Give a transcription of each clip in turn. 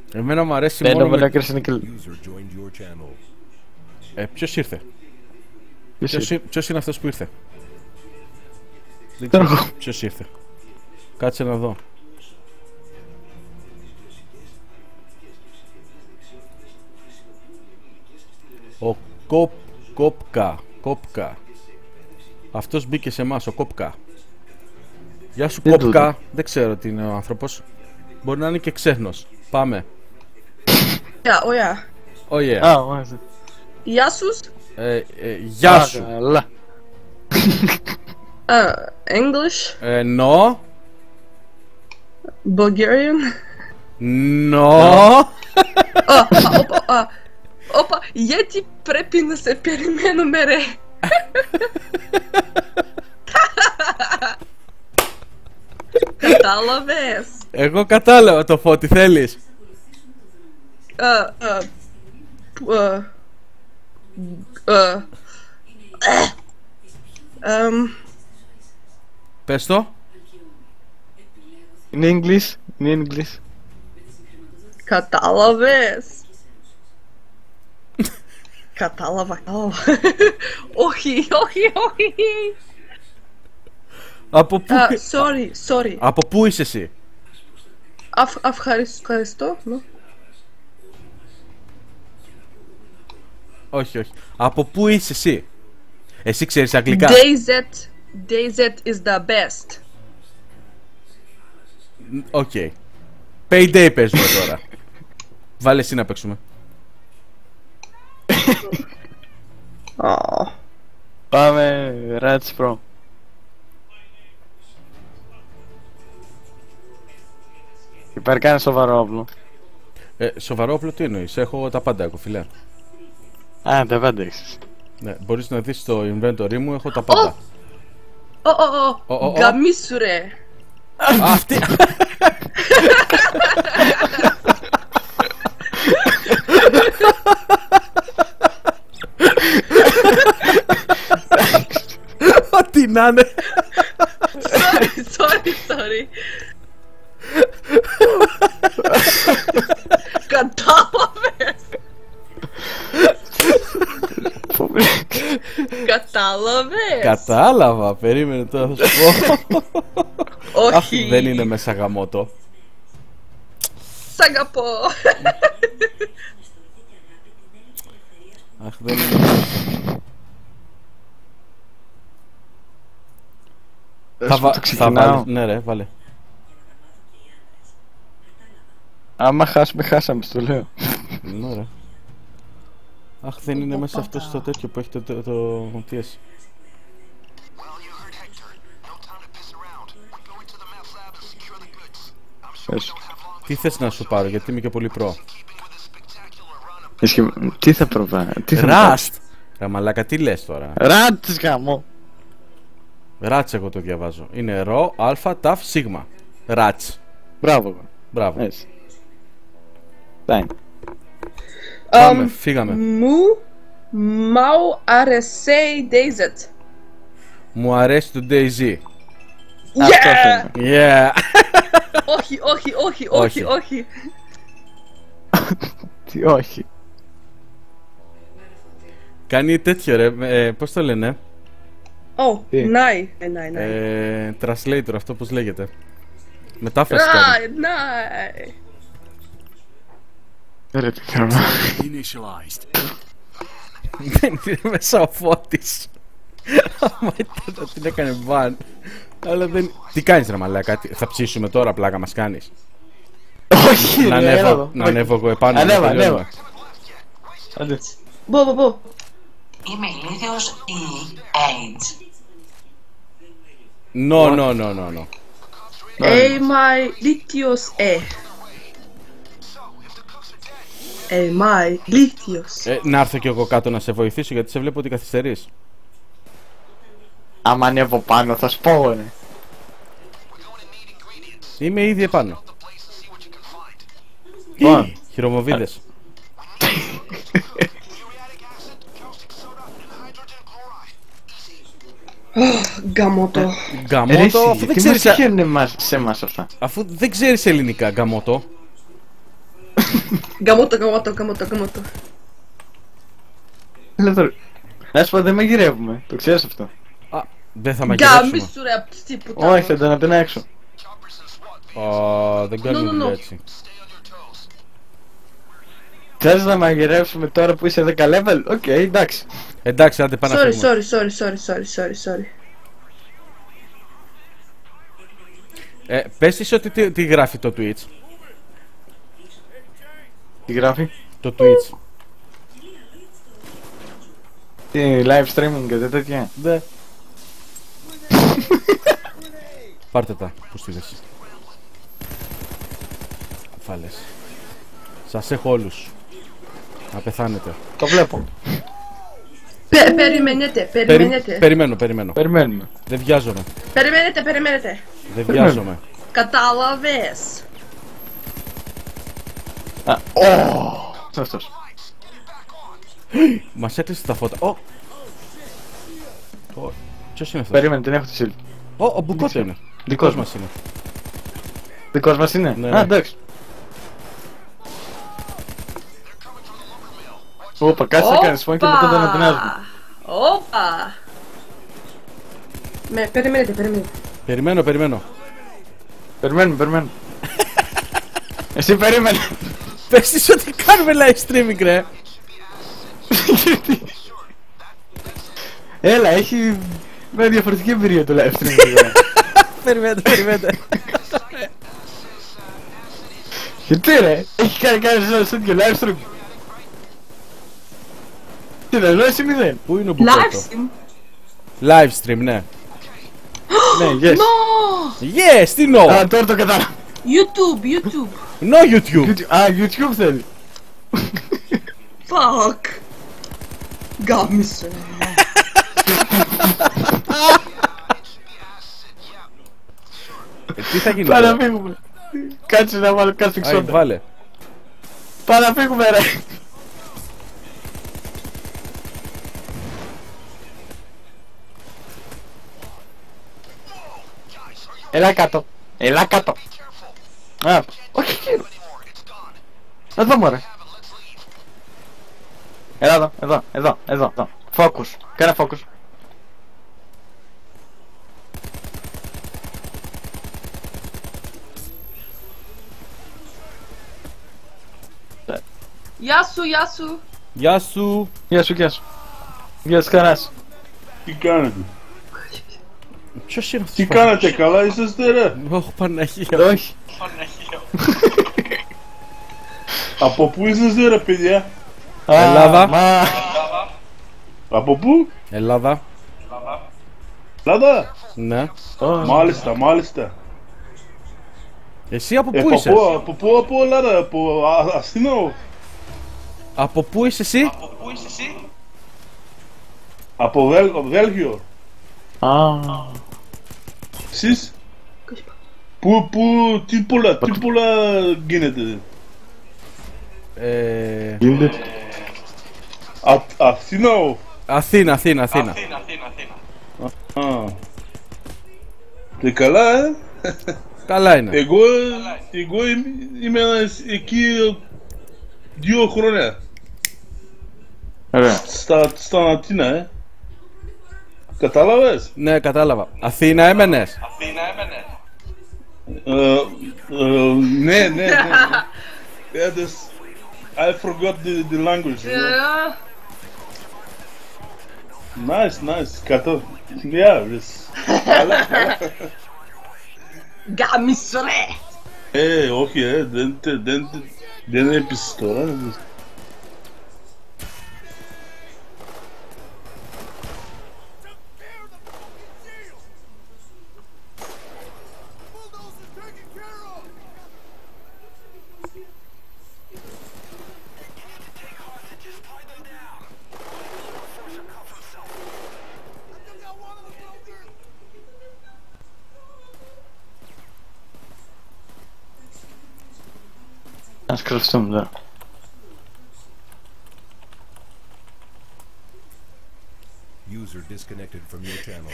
Εμένα μου αρέσει Δεν μόνο με... Ποιος ήρθε? Ποιος είναι αυτός που ήρθε? Δεν ξέρω ποιος ήρθε. Κάτσε να δω. Ο Κόπκα. Αυτός μπήκε σε εμάς, ο Κόπκα. Γεια σου Κόπκα. Δεν ξέρω τι είναι ο άνθρωπος. Μπορεί να είναι και ξέχνος. Πάμε. Oh yeah. Γεια σου. Γεια σου. English. No. Bulgarian. No. Όπα, γιατί πρέπει να σε περιμένουμε ρε? Κατάλαβες? Εγώ κατάλαβα το Φώτη, θέλεις? Πες το. In English. Κατάλαβες? Κατάλαβα. Όχι. Από πού... Sorry. Από πού είσαι εσύ? Ευχαριστώ. Όχι. Από πού είσαι εσύ? Εσύ ξέρεις αγγλικά? DayZ is the best. Οκ. Payday παίζουμε τώρα. Βάλε εσύ να παίξουμε. Πάμε Rats Pro. Υπάρχει κανένα σοβαρό όπλο? Σοβαρό όπλο τι εννοείς? Έχω τα πάντα, έχω φιλέ. Α, τα πάντα έχεις. Ναι, μπορείς να δεις στο inventory μου, έχω τα πάντα. Γαμίσου ρε. Αυτή... Ό,τι να είναι. Sorry. Κατάλαβες? Κατάλαβα, περίμενε τώρα θα σου πω. Όχι. Δεν είναι μέσα γαμότο. Σ' αγαπώ. Αχ, δεν είναι μέσα. Θα βάλεις, ναι ρε, βάλε. Άμα χάσουμε, χάσαμε, στο λέω. Ναι ρε. Αχ, δεν είναι μέσα αυτό στο τέτοιο που έχει το TS. Τι θες να σου πάρω, γιατί είμαι και πολύ προ. Τι θα προβάλλει? Rust! Ρε μαλάκα, τι λες τώρα? Rats γάμο. Rats εγώ το διαβάζω. Είναι ρο, αλφα, ταφ, σίγμα. Rats. Μπράβο. Έτσι. Πάμε. Πάμε, φύγαμε. Μου αρέσει DayZ. Μου αρέσει το DayZ. Yeah! Όχι. Τι όχι? Κάνει τέτοιο ρε, πώς το λένε? Ναι. Translator, αυτό πώς λέγεται? Μετάφραση κάνει. Ναι. Ρε τι κάνω. Δεν είναι μέσα ο Φώτης. Άμα ήταν θα την έκανε μπαν. Αλλά δεν... Τι κάνεις ρε μαλάκα, θα ψήσουμε τώρα, πλάκα μας κάνεις? Όχι να ανέβω εγώ επάνω. Ανέβα. Μπο. Είμαι ηλίθιος ή AIDS? No. Είμαι ηλίθιος Είμαι ηλίθιος. Να έρθω κι εγώ κάτω να σε βοηθήσω, γιατί σε βλέπω ότι καθυστερείς. Άμα ανέβω πάνω θα σπώ. Είμαι ήδη επάνω. Χειρομοβίδες. Γκαμότο. Γκαμότο, αφού δεν ξέρεις... Τι μας σε εμάς αυτά? Αφού δεν ξέρεις ελληνικά, γκαμότο. Γαμώτο. Έλα τώρα. Να σου πω, δεν μαγειρεύουμε. Το ξέρεις αυτό. Α, δεν θα μαγειρέψουμε. Γάμισου ρε απ' τι πουτάνα. Όχι, θα τον απ' την έξω. Δεν κάνει No. δουλειά έτσι. Θες να μαγειρεύσουμε τώρα που είσαι 10 level? Οκ, εντάξει. Εντάξει, άντε πάμε να φύγουμε. Sorry. Πες της ότι τι γράφει το Twitch. Τι γράφει? Το Twitch. Τι live streaming και τέτοια. Δε. Πάρτε τα, που στείλες. Φάλες. Σας έχω όλους. Να πεθάνετε. Το βλέπω. Περιμένετε. Περιμένω. Δεν βιάζομαι. Περιμένετε. Δεν βιάζομαι. Κατάλαβες. Αυτός. Μας έκλεισε τα φώτα. Ποιος είναι αυτός? Περίμενε, την έχω τη σύλλη. Ο Μπουκότο είναι. Δικός μας είναι. Δικός μας είναι. Ναι. Α, εντάξει. Όπα, κάτσε να κάνεις φωνή και μετά τον απεινάζουμε. Όπα. Περιμένετε. Περιμένω. Περιμένουμε. Εσύ περίμενε. Πες της ότι κάνουμε live streaming ρε. Έλα, έχει μια διαφορετική εμπειρία το live streaming. Περιμένετε. Γιατί ρε, έχει κάνει ένα τέτοιο live stream. Τι δεν λέω, εσύ μηδέν. Πού είναι ο Μπουκότο? Live stream, ναι. Ναι, yes. Yes, τι no. Α, τώρα το κατάλαβα. YouTube. No YouTube. Α, YouTube θέλει. Fuck. Γάμισε. Τι θα γίνει Πάμε τώρα? να φύγουμε. Κάτσε να βάλω κάτι Άι, φιξότα. βάλε. Πάμε να φύγουμε ρε. Έλα κάτω. Α, όχι εκεί. Εδώ μωρέ. Έλα εδώ. Focus. Κάνε focus. Γεια σου. Γεια σου. Γεια σου. Γεια σου καράς. Τι κάνετε? Ποιος είναι αυτός? Τι κάνετε, καλά είσαστε ρε? Όχι, Παναγία. Όχι. Από πού είσαστε ρε παιδιά? Ελλάδα. Από πού? Ελλάδα. Ελλάδα? Ναι. Μάλιστα. Εσύ από πού είσαι? Από πού από Ελλάδα? Από Αθήνα? Από πού είσαι εσύ? Από Βέλγιο. Εσείς? Τι πολλά γίνεται? Αθήνα? Αθήνα. Και καλά Καλά είναι. Εγώ είμαι εκεί 2 χρόνια. Ωραία. Στα Αθήνα, Κατάλαβες? Ναι, κατάλαβα. Αθήνα έμενες? Ναι. I forgot the language. Nice. Yeah, this. Γάμισε ρε. Όχι, δεν έπεισε τώρα. Ας κρυφτούμε τώρα. User disconnected from your channel.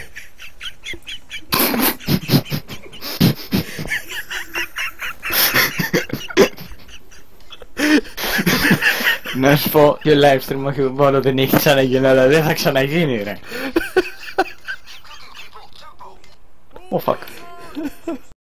Να σου πω και live stream όχι μόνο δεν έχει ξαναγίνει, αλλά δεν θα ξαναγίνει ρε. Oh fuck.